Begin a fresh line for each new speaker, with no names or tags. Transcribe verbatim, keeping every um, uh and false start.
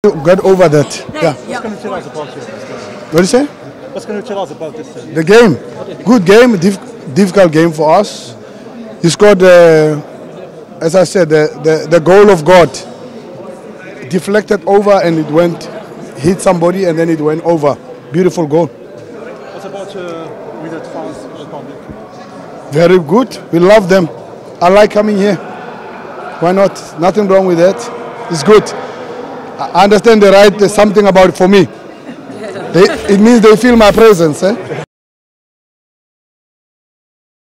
Get over that. Yeah.
What's going to tell us about it?
What do you say?
What's going to tell us about this? Uh,
The game. Good game. Dif difficult game for us. He scored, uh, as I said, the, the, the goal of God. Deflected over and it went, hit somebody and then it went over. Beautiful goal.
what's about uh, with the fans Republic?
Very good. We love them. I like coming here. Why not? Nothing wrong with that. It's good. I understand they write something about it for me. They, it means they feel my presence. Eh?